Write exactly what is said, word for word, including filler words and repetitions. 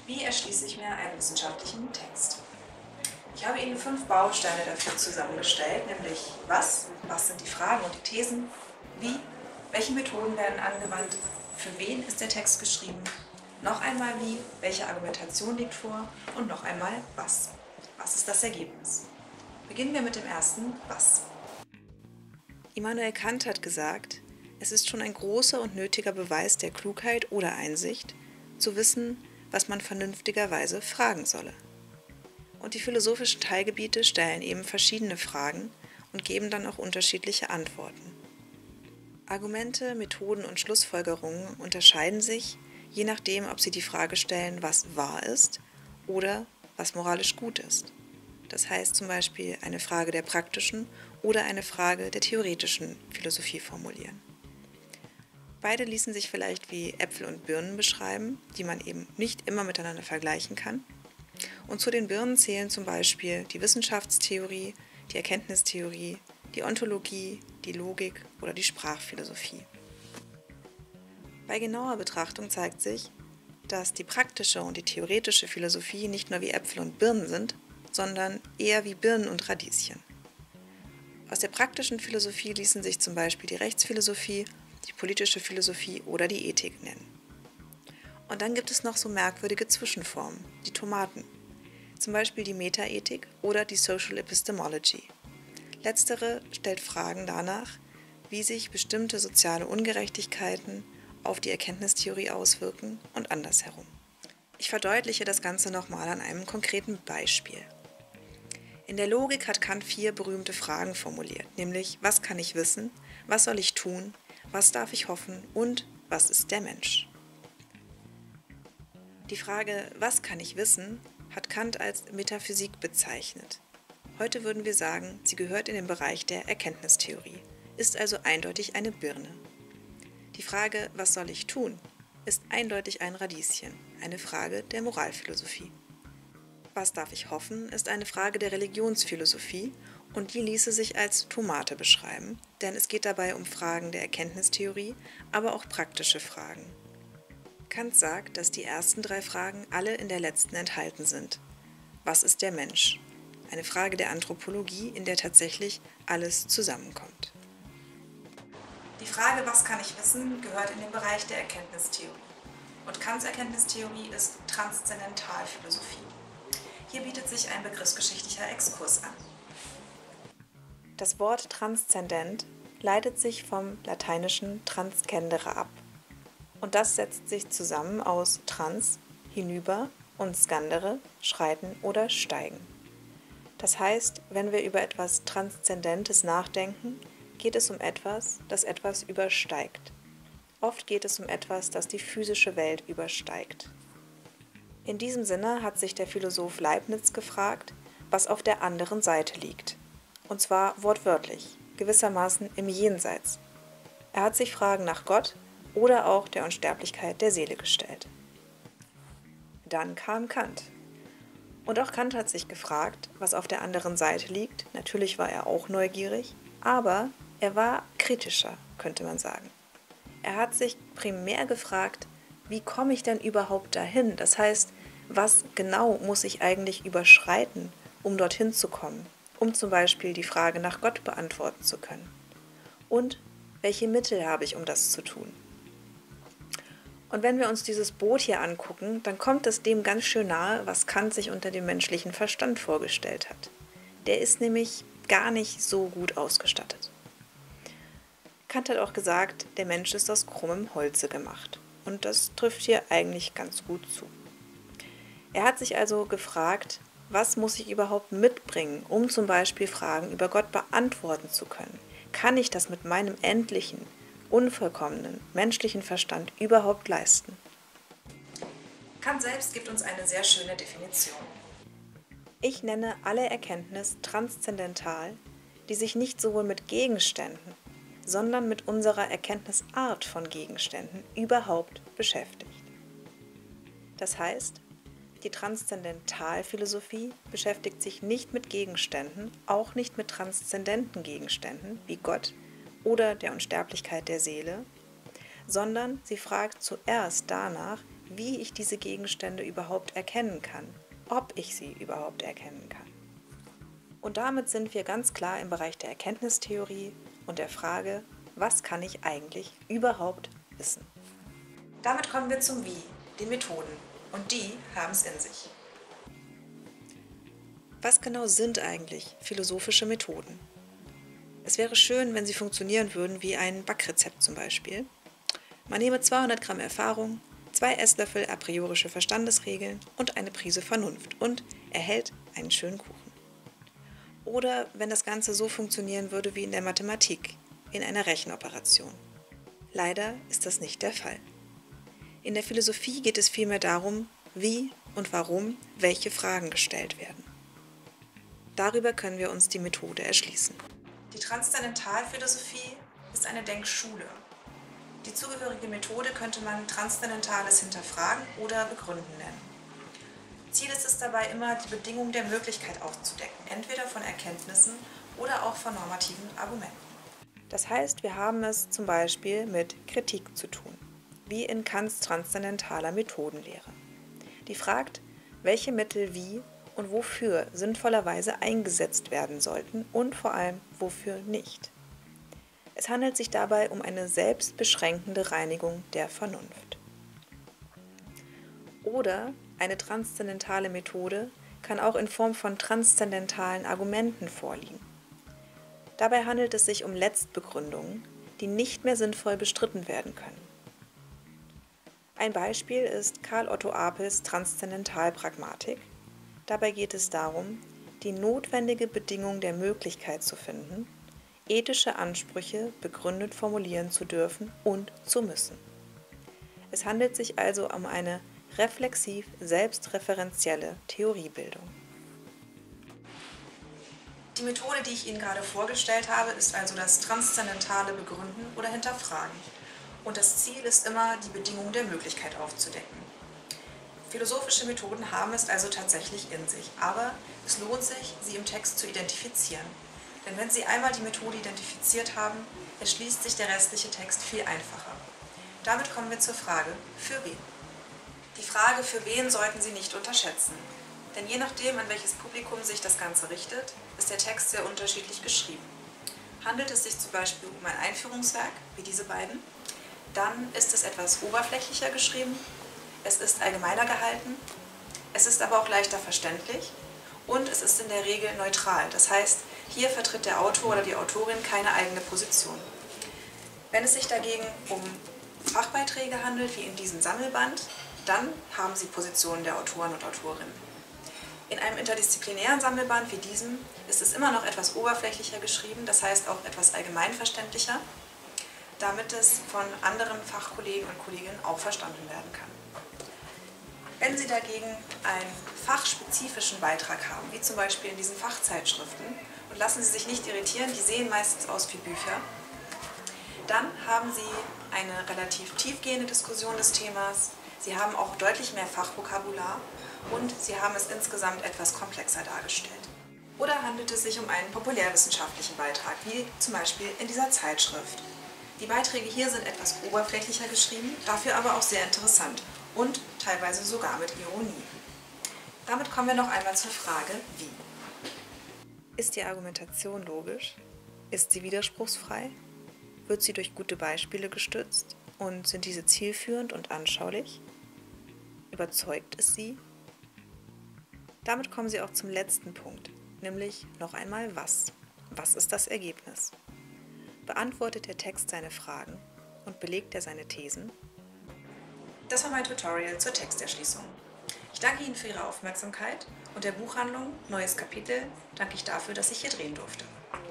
Wie erschließe ich mir einen wissenschaftlichen Text? Ich habe Ihnen fünf Bausteine dafür zusammengestellt, nämlich was, was sind die Fragen und die Thesen, wie, welche Methoden werden angewandt, für wen ist der Text geschrieben, noch einmal wie, welche Argumentation liegt vor und noch einmal was. Was ist das Ergebnis? Beginnen wir mit dem ersten Was. Immanuel Kant hat gesagt, es ist schon ein großer und nötiger Beweis der Klugheit oder Einsicht, zu wissen, was man vernünftigerweise fragen solle. Und die philosophischen Teilgebiete stellen eben verschiedene Fragen und geben dann auch unterschiedliche Antworten. Argumente, Methoden und Schlussfolgerungen unterscheiden sich, je nachdem, ob sie die Frage stellen, was wahr ist oder was moralisch gut ist. Das heißt zum Beispiel eine Frage der praktischen oder eine Frage der theoretischen Philosophie formulieren. Beide ließen sich vielleicht wie Äpfel und Birnen beschreiben, die man eben nicht immer miteinander vergleichen kann. Und zu den Birnen zählen zum Beispiel die Wissenschaftstheorie, die Erkenntnistheorie, die Ontologie, die Logik oder die Sprachphilosophie. Bei genauer Betrachtung zeigt sich, dass die praktische und die theoretische Philosophie nicht nur wie Äpfel und Birnen sind, sondern eher wie Birnen und Radieschen. Aus der praktischen Philosophie ließen sich zum Beispiel die Rechtsphilosophie, die politische Philosophie oder die Ethik nennen. Und dann gibt es noch so merkwürdige Zwischenformen, die Tomaten, zum Beispiel die Metaethik oder die Social Epistemology. Letztere stellt Fragen danach, wie sich bestimmte soziale Ungerechtigkeiten auf die Erkenntnistheorie auswirken und andersherum. Ich verdeutliche das Ganze nochmal an einem konkreten Beispiel. In der Logik hat Kant vier berühmte Fragen formuliert, nämlich was kann ich wissen, was soll ich tun, was darf ich hoffen und was ist der Mensch? Die Frage, was kann ich wissen, hat Kant als Metaphysik bezeichnet. Heute würden wir sagen, sie gehört in den Bereich der Erkenntnistheorie, ist also eindeutig eine Birne. Die Frage, was soll ich tun, ist eindeutig ein Radieschen, eine Frage der Moralphilosophie. Was darf ich hoffen, ist eine Frage der Religionsphilosophie und die ließe sich als Tomate beschreiben, denn es geht dabei um Fragen der Erkenntnistheorie, aber auch praktische Fragen. Kant sagt, dass die ersten drei Fragen alle in der letzten enthalten sind. Was ist der Mensch? Eine Frage der Anthropologie, in der tatsächlich alles zusammenkommt. Die Frage, was kann ich wissen, gehört in den Bereich der Erkenntnistheorie. Und Kants Erkenntnistheorie ist Transzendentalphilosophie. Hier bietet sich ein begriffsgeschichtlicher Exkurs an. Das Wort transzendent leitet sich vom lateinischen transcendere ab. Und das setzt sich zusammen aus trans, hinüber und scandere, schreiten oder steigen. Das heißt, wenn wir über etwas Transzendentes nachdenken, geht es um etwas, das etwas übersteigt. Oft geht es um etwas, das die physische Welt übersteigt. In diesem Sinne hat sich der Philosoph Leibniz gefragt, was auf der anderen Seite liegt. Und zwar wortwörtlich, gewissermaßen im Jenseits. Er hat sich Fragen nach Gott oder auch der Unsterblichkeit der Seele gestellt. Dann kam Kant. Und auch Kant hat sich gefragt, was auf der anderen Seite liegt. Natürlich war er auch neugierig, aber er war kritischer, könnte man sagen. Er hat sich primär gefragt, wie komme ich denn überhaupt dahin? Das heißt, was genau muss ich eigentlich überschreiten, um dorthin zu kommen, um zum Beispiel die Frage nach Gott beantworten zu können? Und welche Mittel habe ich, um das zu tun? Und wenn wir uns dieses Boot hier angucken, dann kommt es dem ganz schön nahe, was Kant sich unter dem menschlichen Verstand vorgestellt hat. Der ist nämlich gar nicht so gut ausgestattet. Kant hat auch gesagt, der Mensch ist aus krummem Holze gemacht. Und das trifft hier eigentlich ganz gut zu. Er hat sich also gefragt, was muss ich überhaupt mitbringen, um zum Beispiel Fragen über Gott beantworten zu können? Kann ich das mit meinem endlichen, unvollkommenen menschlichen Verstand überhaupt leisten? Kant selbst gibt uns eine sehr schöne Definition. Ich nenne alle Erkenntnis transzendental, die sich nicht sowohl mit Gegenständen, sondern mit unserer Erkenntnisart von Gegenständen überhaupt beschäftigt. Das heißt, die Transzendentalphilosophie beschäftigt sich nicht mit Gegenständen, auch nicht mit transzendenten Gegenständen wie Gott oder der Unsterblichkeit der Seele, sondern sie fragt zuerst danach, wie ich diese Gegenstände überhaupt erkennen kann, ob ich sie überhaupt erkennen kann. Und damit sind wir ganz klar im Bereich der Erkenntnistheorie und der Frage, was kann ich eigentlich überhaupt wissen? Damit kommen wir zum Wie, den Methoden. Und die haben es in sich. Was genau sind eigentlich philosophische Methoden? Es wäre schön, wenn sie funktionieren würden wie ein Backrezept zum Beispiel. Man nehme zweihundert Gramm Erfahrung, zwei Esslöffel a priorische Verstandesregeln und eine Prise Vernunft und erhält einen schönen Kuchen. Oder wenn das Ganze so funktionieren würde wie in der Mathematik, in einer Rechenoperation. Leider ist das nicht der Fall. In der Philosophie geht es vielmehr darum, wie und warum welche Fragen gestellt werden. Darüber können wir uns die Methode erschließen. Die Transzendentalphilosophie ist eine Denkschule. Die zugehörige Methode könnte man transzendentales Hinterfragen oder Begründen nennen. Ziel ist es dabei immer, die Bedingung der Möglichkeit aufzudecken, entweder von Erkenntnissen oder auch von normativen Argumenten. Das heißt, wir haben es zum Beispiel mit Kritik zu tun, wie in Kants transzendentaler Methodenlehre. Die fragt, welche Mittel wie und wofür sinnvollerweise eingesetzt werden sollten und vor allem wofür nicht. Es handelt sich dabei um eine selbstbeschränkende Reinigung der Vernunft. Oder eine transzendentale Methode kann auch in Form von transzendentalen Argumenten vorliegen. Dabei handelt es sich um Letztbegründungen, die nicht mehr sinnvoll bestritten werden können. Ein Beispiel ist Karl Otto Apels Transzendentalpragmatik. Dabei geht es darum, die notwendige Bedingung der Möglichkeit zu finden, ethische Ansprüche begründet formulieren zu dürfen und zu müssen. Es handelt sich also um eine reflexiv selbstreferenzielle Theoriebildung. Die Methode, die ich Ihnen gerade vorgestellt habe, ist also das transzendentale Begründen oder Hinterfragen. Und das Ziel ist immer, die Bedingung der Möglichkeit aufzudecken. Philosophische Methoden haben es also tatsächlich in sich, aber es lohnt sich, sie im Text zu identifizieren. Denn wenn Sie einmal die Methode identifiziert haben, erschließt sich der restliche Text viel einfacher. Damit kommen wir zur Frage, für wen? Die Frage, für wen sollten Sie nicht unterschätzen. Denn je nachdem, an welches Publikum sich das Ganze richtet, ist der Text sehr unterschiedlich geschrieben. Handelt es sich zum Beispiel um ein Einführungswerk, wie diese beiden, dann ist es etwas oberflächlicher geschrieben, es ist allgemeiner gehalten, es ist aber auch leichter verständlich und es ist in der Regel neutral. Das heißt, hier vertritt der Autor oder die Autorin keine eigene Position. Wenn es sich dagegen um Fachbeiträge handelt, wie in diesem Sammelband, dann haben Sie Positionen der Autoren und Autorinnen. In einem interdisziplinären Sammelband wie diesem ist es immer noch etwas oberflächlicher geschrieben, das heißt auch etwas allgemeinverständlicher, damit es von anderen Fachkollegen und Kolleginnen auch verstanden werden kann. Wenn Sie dagegen einen fachspezifischen Beitrag haben, wie zum Beispiel in diesen Fachzeitschriften, und lassen Sie sich nicht irritieren, die sehen meistens aus wie Bücher, dann haben Sie eine relativ tiefgehende Diskussion des Themas, Sie haben auch deutlich mehr Fachvokabular und Sie haben es insgesamt etwas komplexer dargestellt. Oder handelt es sich um einen populärwissenschaftlichen Beitrag, wie zum Beispiel in dieser Zeitschrift. Die Beiträge hier sind etwas oberflächlicher geschrieben, dafür aber auch sehr interessant und teilweise sogar mit Ironie. Damit kommen wir noch einmal zur Frage, wie. Ist die Argumentation logisch? Ist sie widerspruchsfrei? Wird sie durch gute Beispiele gestützt? Und sind diese zielführend und anschaulich? Überzeugt es Sie? Damit kommen Sie auch zum letzten Punkt, nämlich noch einmal was. Was ist das Ergebnis? Beantwortet der Text seine Fragen und belegt er seine Thesen? Das war mein Tutorial zur Texterschließung. Ich danke Ihnen für Ihre Aufmerksamkeit und der Buchhandlung Neues Kapitel danke ich dafür, dass ich hier drehen durfte.